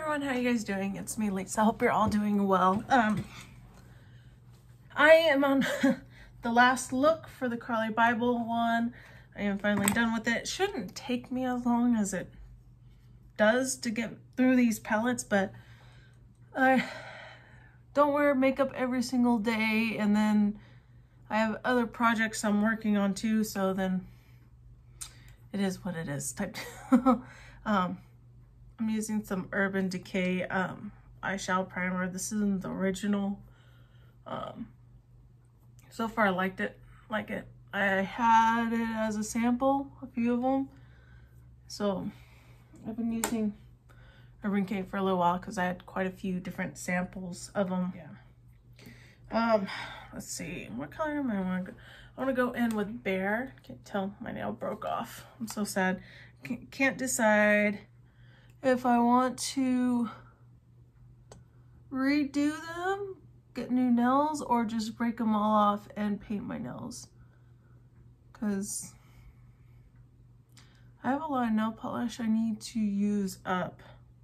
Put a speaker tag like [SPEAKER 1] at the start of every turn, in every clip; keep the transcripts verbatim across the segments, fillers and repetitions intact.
[SPEAKER 1] everyone, how you guys doing? It's me, Lisa. I hope you're all doing well. Um, I am on the last look for the Carly Bible one. I am finally done with it. It shouldn't take me as long as it does to get through these palettes, but I don't wear makeup every single day, and then I have other projects I'm working on too, so then it is what it is type. um, I'm using some Urban Decay um, eyeshadow primer. This isn't the original. Um, so far I liked it, like it. I had it as a sample, a few of them. So I've been using Urban Decay for a little while because I had quite a few different samples of them. Yeah. Um, let's see, what color am I want to go? I want to go in with Bare. Can't tell, my nail broke off. I'm so sad. Can't decide if I want to redo them, get new nails, or just break them all off and paint my nails. Because I have a lot of nail polish I need to use up.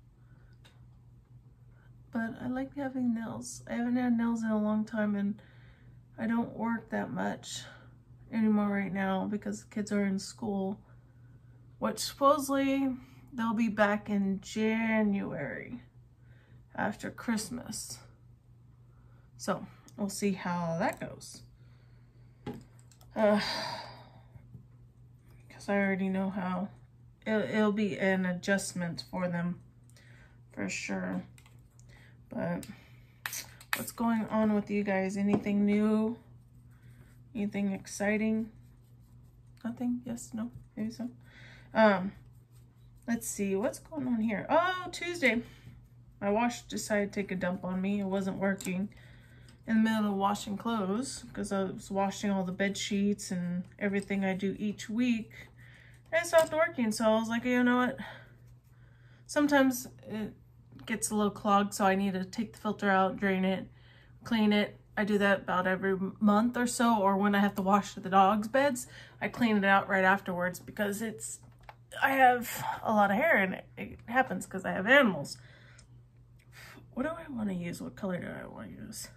[SPEAKER 1] But I like having nails. I haven't had nails in a long time, and I don't work that much anymore right now because the kids are in school, which supposedly they'll be back in January after Christmas. So we'll see how that goes. Uh, because I already know how it'll, it'll be an adjustment for them for sure. But what's going on with you guys? Anything new? Anything exciting? Nothing? Yes? No? Maybe so? Um, let's see. What's going on here? Oh, Tuesday. My wash decided to take a dump on me. It wasn't working in the middle of washing clothes because I was washing all the bed sheets and everything I do each week. And it stopped working. So I was like, you know what? Sometimes it gets a little clogged, so I need to take the filter out, drain it, clean it. I do that about every month or so, or when I have to wash the dogs' beds, I clean it out right afterwards because it's, I have a lot of hair and it, it happens because I have animals. What do I want to use? What color do I want to use?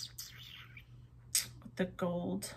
[SPEAKER 1] With the gold.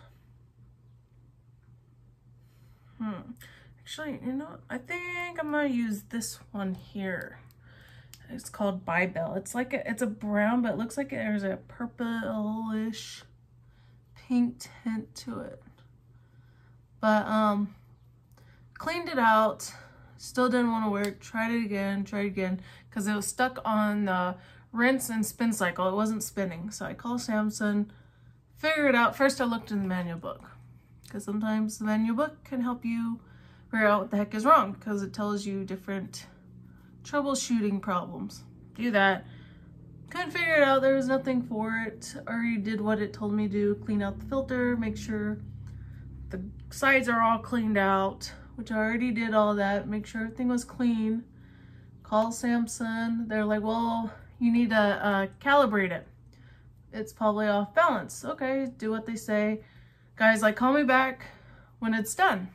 [SPEAKER 1] Hmm. Actually, you know, I think I'm going to use this one here. It's called Bybel. It's like a, it's a brown, but it looks like there's a purplish pink tint to it. But um, cleaned it out. Still didn't want to work. Tried it again. Tried it again because it was stuck on the rinse and spin cycle. It wasn't spinning. So I called Samsung. Figured it out. First, I looked in the manual book because sometimes the manual book can help you figure out what the heck is wrong because it tells you different troubleshooting problems. Do that. Couldn't figure it out. There was nothing for it. Already did what it told me to do. Clean out the filter. Make sure the sides are all cleaned out, which I already did all that. Make sure everything was clean. Call Samsung. They're like, well, you need to uh, calibrate it. It's probably off balance. Okay, do what they say. Guys, like, call me back when it's done.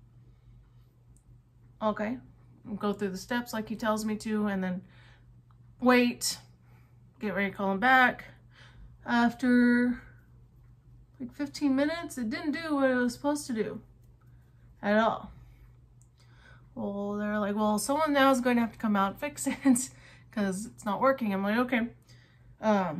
[SPEAKER 1] Okay. Go through the steps like he tells me to, and then wait, get ready to call him back. After like fifteen minutes, it didn't do what it was supposed to do at all. Well, they're like, well, someone now is going to have to come out and fix it because it's not working. I'm like, okay. Um,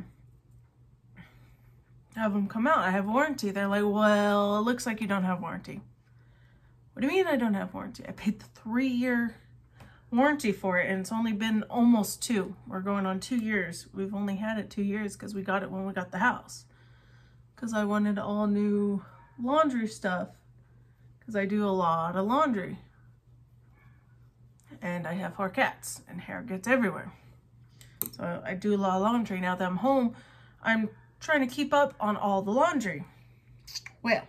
[SPEAKER 1] have them come out. I have warranty. They're like, well, it looks like you don't have warranty. What do you mean I don't have warranty? I paid the three-year warranty for it, and it's only been almost two. We're going on two years. We've only had it two years because we got it when we got the house. Because I wanted all new laundry stuff. Because I do a lot of laundry. And I have four cats, and hair gets everywhere. So I do a lot of laundry. Now that I'm home, I'm trying to keep up on all the laundry. Well,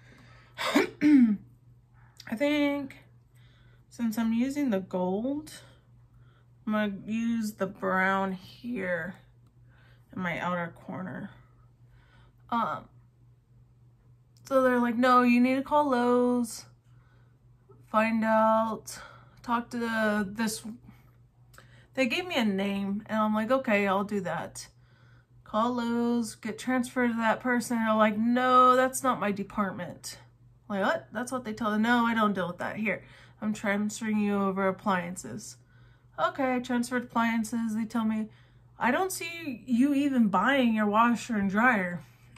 [SPEAKER 1] I think since I'm using the gold, I'm gonna use the brown here in my outer corner. Um, so they're like, no, you need to call Lowe's, find out, talk to the, this they gave me a name, and I'm like, okay, I'll do that. Call Lowe's, get transferred to that person. And they're like, no, that's not my department. I'm like, what? That's what they tell them. No, I don't deal with that. Here, I'm transferring you over appliances. Okay, I transferred appliances. They tell me, I don't see you even buying your washer and dryer.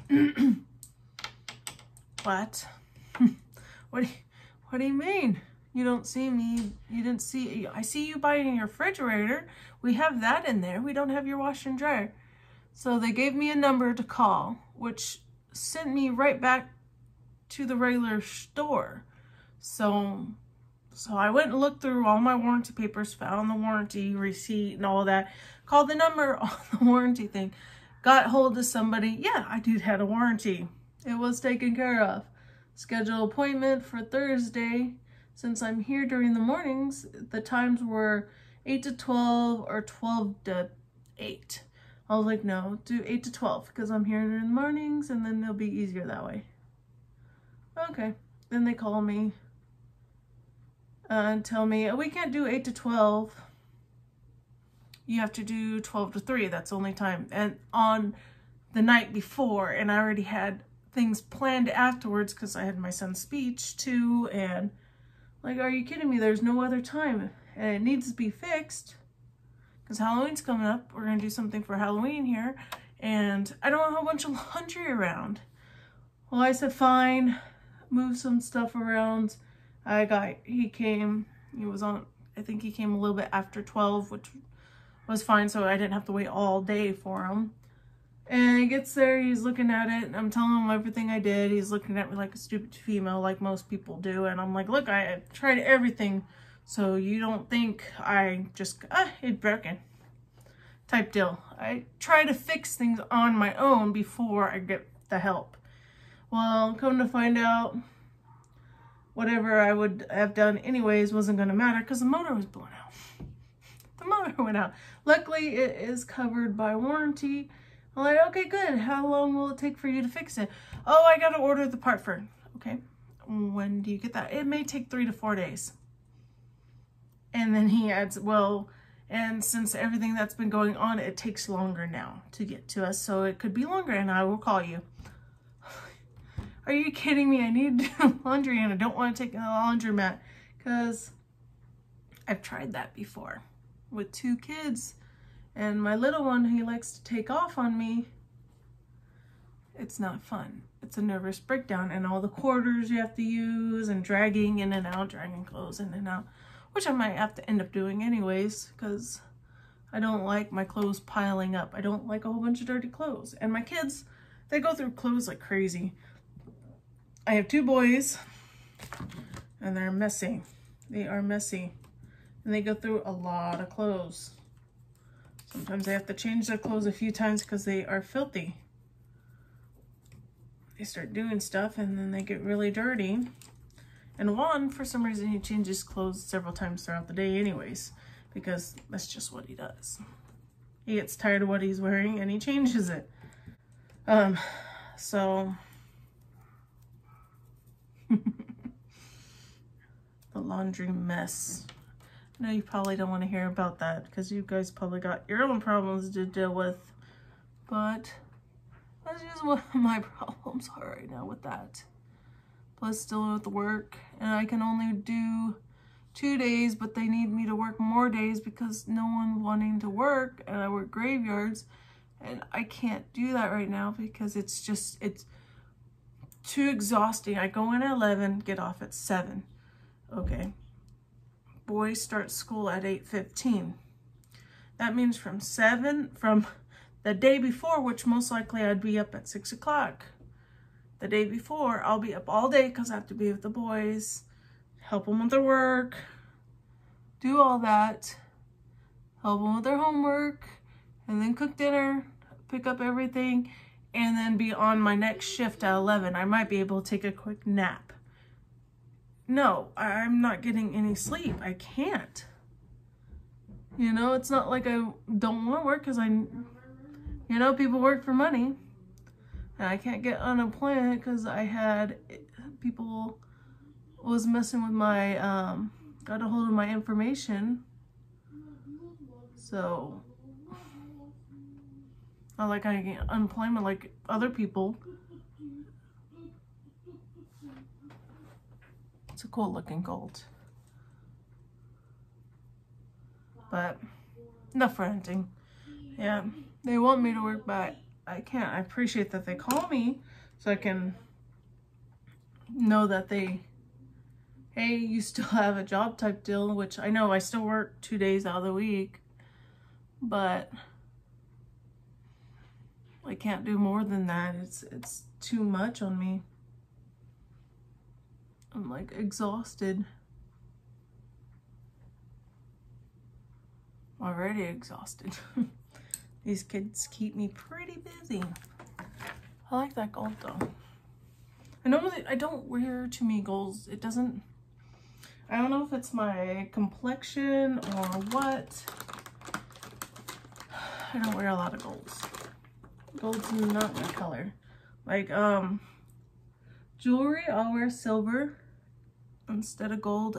[SPEAKER 1] What? What do you, what do you mean? You don't see me, you didn't see, I see you buying your refrigerator. We have that in there. We don't have your washer and dryer. So they gave me a number to call, which sent me right back to the regular store. So, so I went and looked through all my warranty papers, found the warranty receipt and all that, called the number on the warranty thing, got hold of somebody. Yeah, I did have a warranty. It was taken care of. Schedule appointment for Thursday. Since I'm here during the mornings, the times were eight to twelve or twelve to eight. I was like, no, do eight to twelve because I'm here during the mornings and then it'll be easier that way. Okay. Then they call me uh, and tell me, oh, we can't do eight to twelve. You have to do twelve to three. That's the only time. And on the night before, and I already had things planned afterwards because I had my son's speech too. And like, are you kidding me? There's no other time. And it needs to be fixed. Because Halloween's coming up. We're going to do something for Halloween here. And I don't want a whole bunch of laundry around. Well, I said, fine. Move some stuff around. I got, he came, he was on, I think he came a little bit after twelve, which was fine. So I didn't have to wait all day for him. And he gets there, he's looking at it. And I'm telling him everything I did. He's looking at me like a stupid female, like most people do. And I'm like, look, I tried everything. So you don't think I just, ah, it's broken type deal. I try to fix things on my own before I get the help. Well, come to find out, whatever I would have done anyways wasn't going to matter because the motor was blown out. The motor went out. Luckily, it is covered by warranty. I'm like, okay, good. How long will it take for you to fix it? Oh, I got to order the part for it. Okay. When do you get that? It may take three to four days. And then he adds, well, and since everything that's been going on, it takes longer now to get to us. So it could be longer and I will call you. Are you kidding me? I need to do laundry and I don't want to take a laundromat because I've tried that before with two kids. And my little one, he likes to take off on me. It's not fun. It's a nervous breakdown and all the quarters you have to use and dragging in and out, dragging clothes in and out. Which I might have to end up doing anyways, because I don't like my clothes piling up. I don't like a whole bunch of dirty clothes. And my kids, they go through clothes like crazy. I have two boys, and they're messy. They are messy. And they go through a lot of clothes. Sometimes they have to change their clothes a few times because they are filthy. They start doing stuff, and then they get really dirty. And Juan, for some reason, he changes clothes several times throughout the day anyways, because that's just what he does. He gets tired of what he's wearing and he changes it. Um, so, the laundry mess. I know you probably don't want to hear about that because you guys probably got your own problems to deal with, but that's just what my problems are right now with that. Plus still with the work, and I can only do two days, but they need me to work more days because no one's wanting to work, and I work graveyards, and I can't do that right now because it's just, it's too exhausting. I go in at eleven, get off at seven. Okay. Boys start school at eight fifteen. That means from seven, from the day before, which most likely I'd be up at six o'clock. The day before, I'll be up all day because I have to be with the boys, help them with their work, do all that, help them with their homework, and then cook dinner, pick up everything, and then be on my next shift at eleven. I might be able to take a quick nap. No, I'm not getting any sleep. I can't. You know, it's not like I don't want to work because I, you know, people work for money. And I can't get unemployment because I had people was messing with my, um, got a hold of my information. So, not like I get unemployment like other people. It's a cool looking gold. But enough ranting. Yeah, they want me to work, but I can't. I appreciate that they call me so I can know that they, hey, you still have a job type deal, which I know I still work two days out of the week, but I can't do more than that. It's it's too much on me. I'm like exhausted. Already exhausted. These kids keep me pretty busy. I like that gold though. I normally, I don't wear too many golds. It doesn't, I don't know if it's my complexion or what. I don't wear a lot of golds. Gold's not my color. Like, um, jewelry, I'll wear silver instead of gold.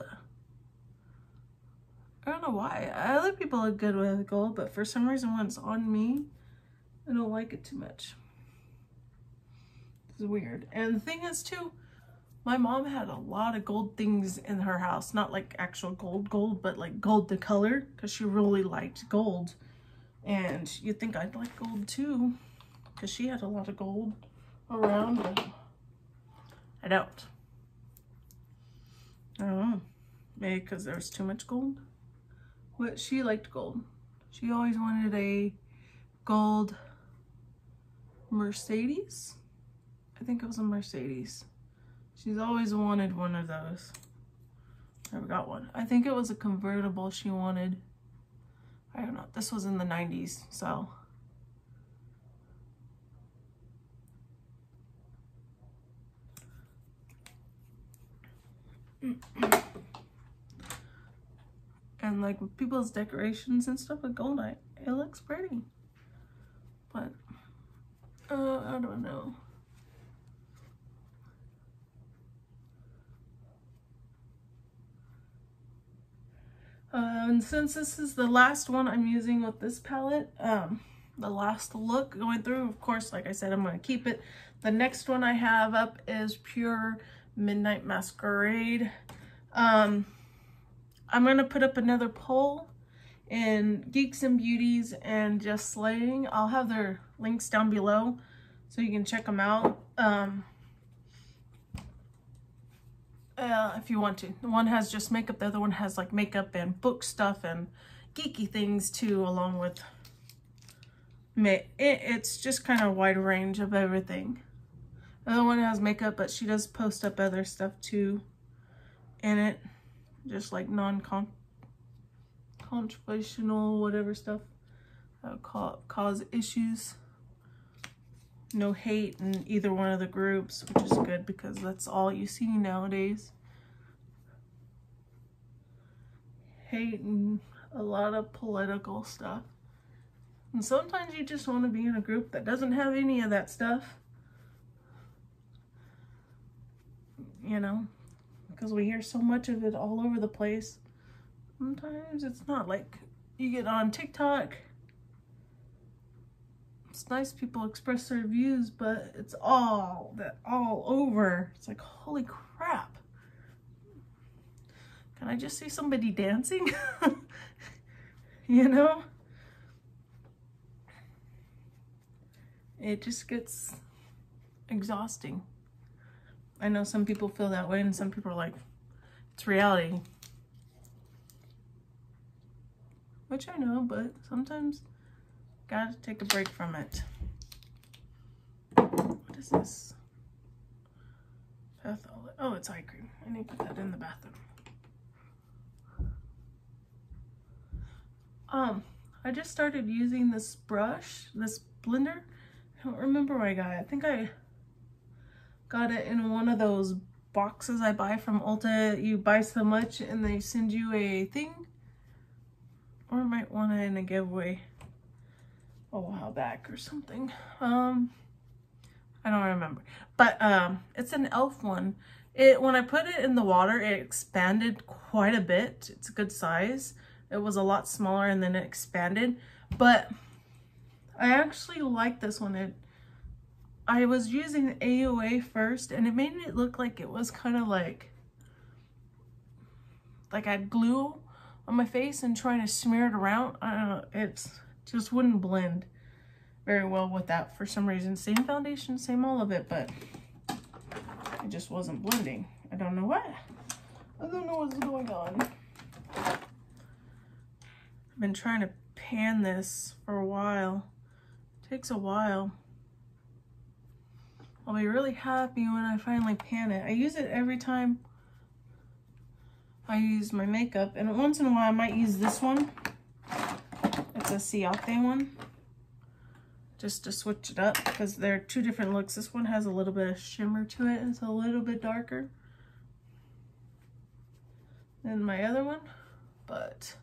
[SPEAKER 1] I don't know why. Other people look good with gold, but for some reason when it's on me, I don't like it too much. It's weird. And the thing is too, my mom had a lot of gold things in her house. Not like actual gold gold, but like gold the color, because she really liked gold. And you'd think I'd like gold too, because she had a lot of gold around, but I don't. I don't know. Maybe because there was too much gold. But she liked gold. She always wanted a gold Mercedes. I think it was a Mercedes. She's always wanted one of those. Never got one. I think it was a convertible she wanted. I don't know. This was in the nineties, so. And like with people's decorations and stuff with gold, I, it looks pretty. But, uh, I don't know. Uh, and since this is the last one I'm using with this palette, um, the last look going through, of course, like I said, I'm going to keep it. The next one I have up is Pure Midnight Masquerade. Um, I'm going to put up another poll in Geeks and Beauties and Just Slaying. I'll have their links down below so you can check them out um, uh, if you want to. The one has just makeup, the other one has like makeup and book stuff and geeky things too, along with it, it's just kind of a wide range of everything. The other one has makeup, but she does post up other stuff too in it. Just like non-controversial, whatever stuff that would ca cause issues. No hate in either one of the groups, which is good because that's all you see nowadays. Hate and a lot of political stuff. And sometimes you just want to be in a group that doesn't have any of that stuff. You know? Because we hear so much of it all over the place. Sometimes it's not like you get on TikTok. It's nice people express their views, but it's all that all over. It's like, holy crap. Can I just see somebody dancing? You know? It just gets exhausting. I know some people feel that way and some people are like, it's reality. Which I know, but sometimes gotta take a break from it. What is this? Pathol- oh, it's eye cream. I need to put that in the bathroom. Um, I just started using this brush, this blender. I don't remember where I got it. I think I got it in one of those boxes I buy from Ulta. You buy so much and they send you a thing. Or I might want it in a giveaway a while back or something. Um, I don't remember. But um, it's an e l f one. It when I put it in the water, it expanded quite a bit. It's a good size. it was a lot smaller and then it expanded. But I actually like this one. It I was using A O A first and it made it look like it was kind of like like I had glue on my face and trying to smear it around. I don't know, it's just wouldn't blend very well with that for some reason. Same foundation, same all of it, but it just wasn't blending. I don't know what. I don't know what's going on. I've been trying to pan this for a while. It takes a while. I'll be really happy when I finally pan it. I use it every time I use my makeup, and once in a while I might use this one. It's a Ciate one, just to switch it up because they're two different looks. This one has a little bit of shimmer to it. It's a little bit darker than my other one, but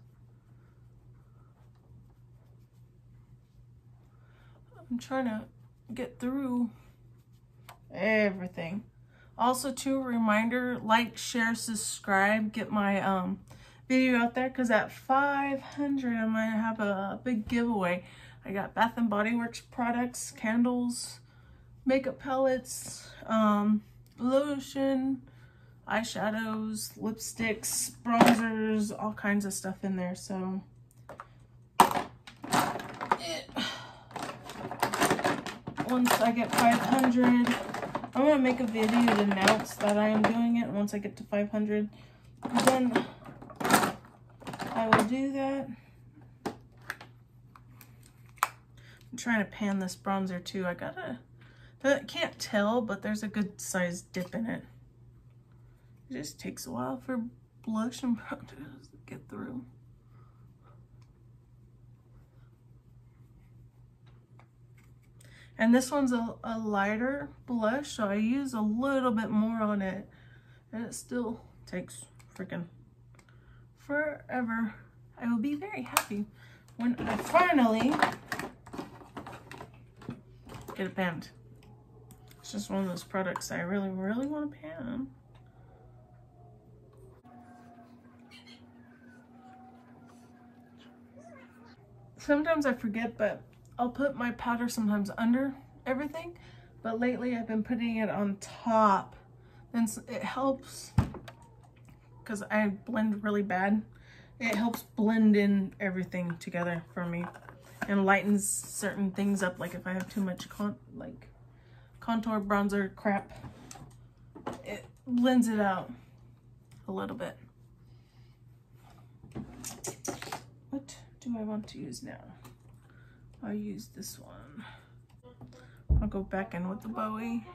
[SPEAKER 1] I'm trying to get through everything. Also, too, a reminder, like, share, subscribe, get my um video out there, because at five hundred I'm gonna have a big giveaway. I got Bath and Body Works products, candles, makeup palettes, um lotion, eyeshadows, lipsticks, bronzers, all kinds of stuff in there. So it, once I get five hundred, I'm gonna make a video to announce that I am doing it. Once I get to five hundred, then I will do that. I'm trying to pan this bronzer too. I gotta, I can't tell, but there's a good sized dip in it. It just takes a while for blush and bronzer to get through. And this one's a, a lighter blush, so I use a little bit more on it. And it still takes freaking forever. I will be very happy when I finally get it panned. It's just one of those products I really, really want to pan. Sometimes I forget, but I'll put my powder sometimes under everything, but lately I've been putting it on top, and it helps because I blend really bad. It helps blend in everything together for me and lightens certain things up, like if I have too much con like contour, bronzer crap, it blends it out a little bit. What do I want to use now? I'll use this one. I'll go back in with the Bowie.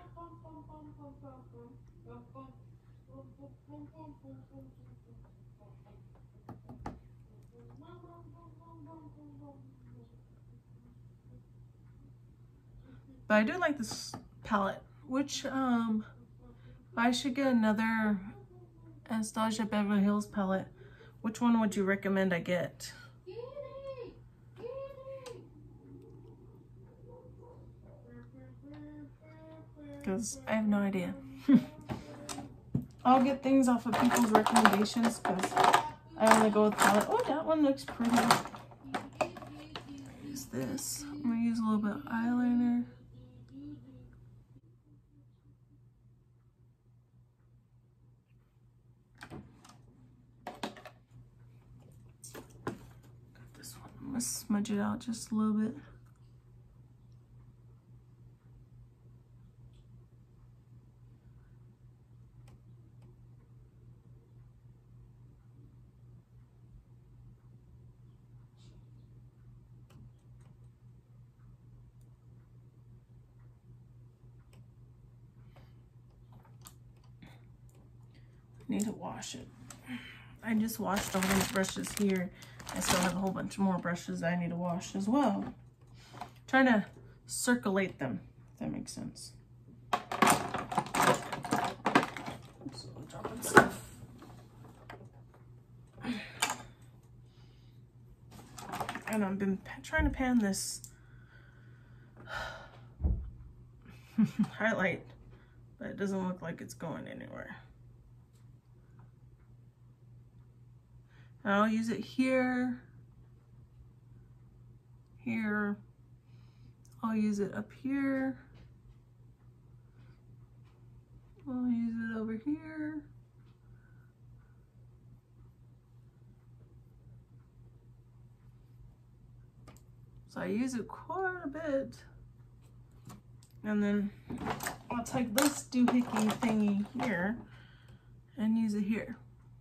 [SPEAKER 1] But I do like this palette, which um, I should get another Anastasia Beverly Hills palette. Which one would you recommend I get? Because I have no idea. I'll get things off of people's recommendations because I only go with palette. Oh, that one looks pretty. Use this. I'm gonna use a little bit of eyeliner. Got this one. I'm gonna smudge it out just a little bit. Need to wash it. I just washed all these brushes here. I still have a whole bunch more brushes I need to wash as well. I'm trying to circulate them, if that makes sense. Oops, I'm dropping stuff. And I've been trying to pan this highlight, but it doesn't look like it's going anywhere. I'll use it here, here. I'll use it up here. I'll use it over here. So I use it quite a bit. And then I'll take this doohickey thingy here and use it here.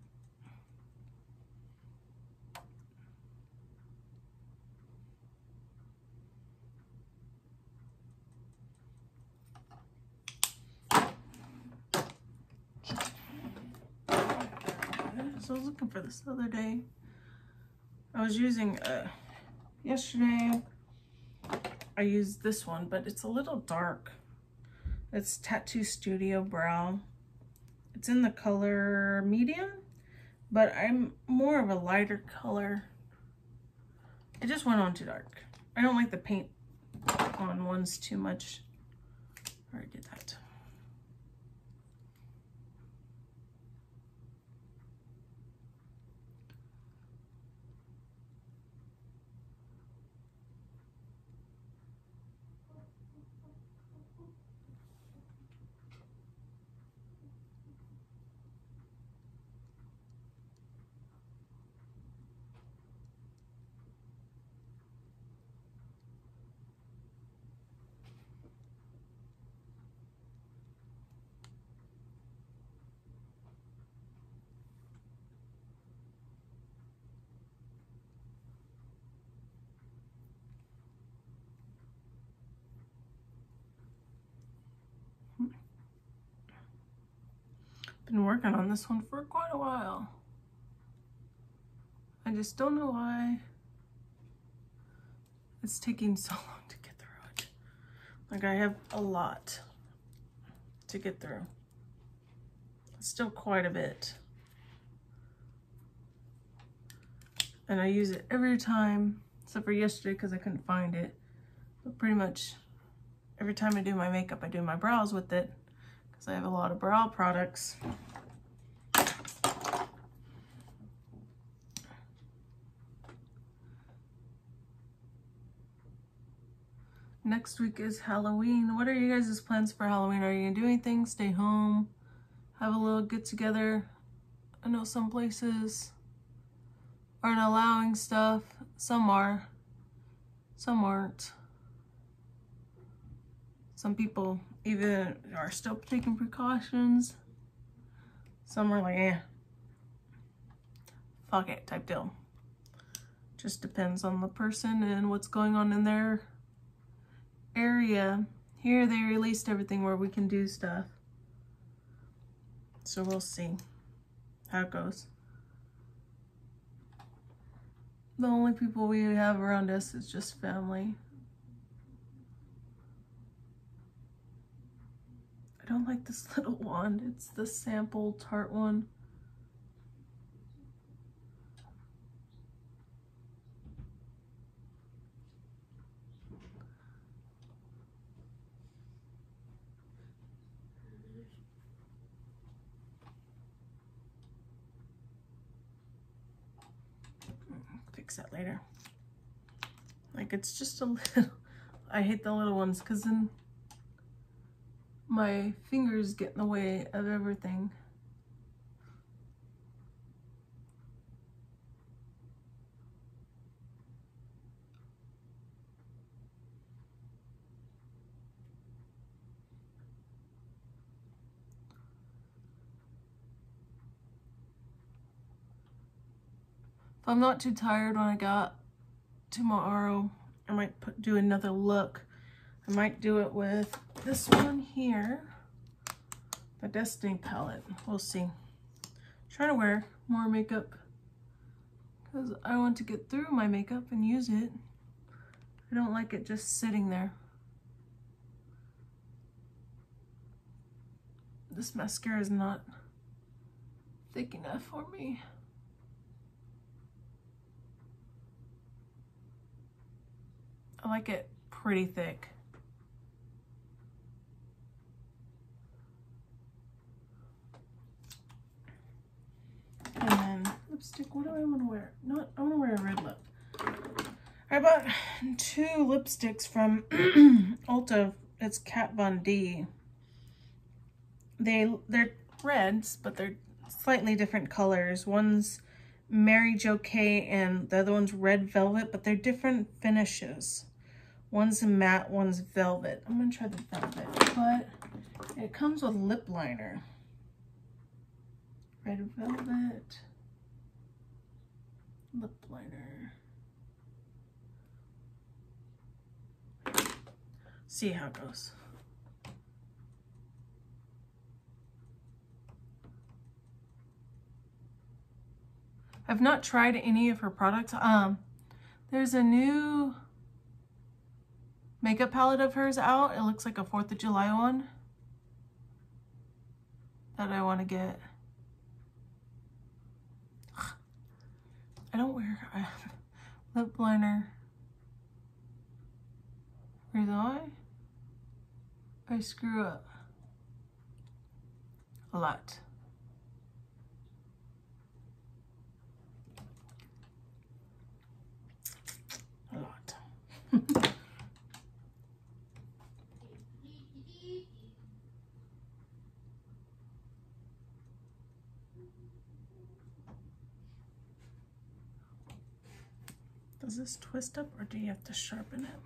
[SPEAKER 1] So I was looking for this the other day. I was using, uh, yesterday, I used this one, but it's a little dark. It's Tattoo Studio Brow. It's in the color medium, but I'm more of a lighter color. It just went on too dark. I don't like the paint on ones too much. I already did that. Been working on this one for quite a while. I just don't know why it's taking so long to get through it. Like, I have a lot to get through. It's still quite a bit. And I use it every time, except for yesterday because I couldn't find it. But pretty much every time I do my makeup, I do my brows with it because I have a lot of brow products. Next week is Halloween. What are you guys' plans for Halloween? Are you gonna do anything? Stay home? Have a little get together? I know some places aren't allowing stuff. Some are. Some aren't. Some people even are still taking precautions. Some are like, eh, fuck it type deal. Just depends on the person and what's going on in their area. Here they released everything where we can do stuff. So we'll see how it goes. The only people we have around us is just family. I don't like this little wand. It's the sample Tarte one. Fix that later. Like, it's just a little, I hate the little ones because then my fingers get in the way of everything. If I'm not too tired when I got tomorrow, I might put, do another look. I might do it with this one here, the Destiny palette. We'll see. I'm trying to wear more makeup because I want to get through my makeup and use it. I don't like it just sitting there. This mascara is not thick enough for me. I like it pretty thick. And then lipstick. What do I want to wear? Not, I want to wear a red lip. I bought two lipsticks from Ulta. It's Kat Von D. They, they're reds, but they're slightly different colors. One's Mary Jo K and the other one's Red Velvet, but they're different finishes. One's matte, one's velvet. I'm gonna try the velvet, but it comes with lip liner. Red Velvet, lip liner. See how it goes. I've not tried any of her products. Um, there's a new makeup palette of hers out. It looks like a fourth of July one that I want to get. I don't wear uh, lip liner. Where's I? I screw up a lot. A lot. Does this twist up or do you have to sharpen it?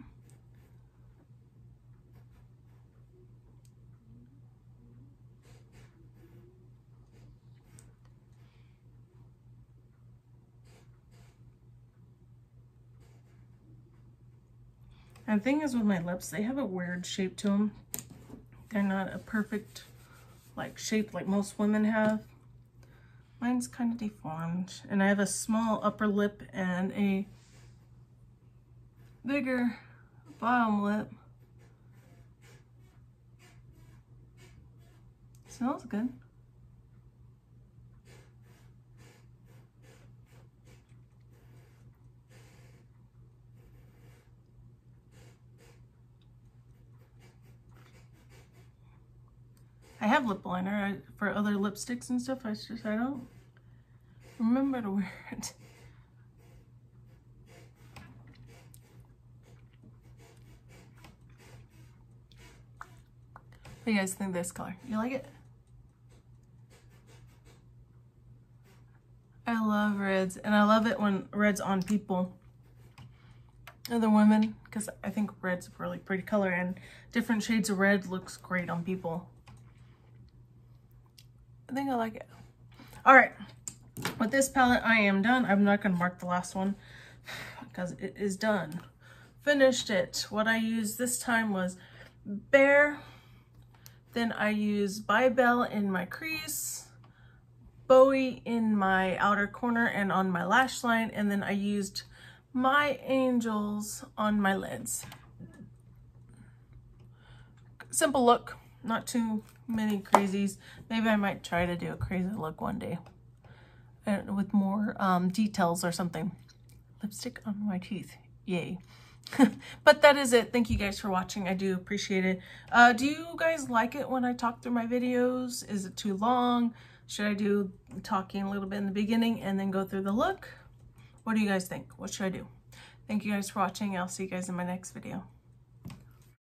[SPEAKER 1] And the thing is with my lips, they have a weird shape to them. They're not a perfect like shape like most women have. Mine's kind of deformed. And I have a small upper lip and a bigger bottom lip. Smells good. I have lip liner I, for other lipsticks and stuff. I just, I don't remember to wear it. What do you guys think of this color? You like it? I love reds, and I love it when red's on people, other women, because I think red's a really pretty color, and different shades of red looks great on people. I think I like it. All right, with this palette, I am done. I'm not gonna mark the last one because it is done. Finished it. What I used this time was Bare. Then I used By Bell in my crease, Bowie in my outer corner and on my lash line, and then I used My Angels on my lids. Simple look, not too many crazies. Maybe I might try to do a crazy look one day uh, with more um, details or something. Lipstick on my teeth, yay. But that is it. Thank you guys for watching. I do appreciate it. Uh, do you guys like it when I talk through my videos? Is it too long? Should I do talking a little bit in the beginning and then go through the look? What do you guys think? What should I do? Thank you guys for watching. I'll see you guys in my next video.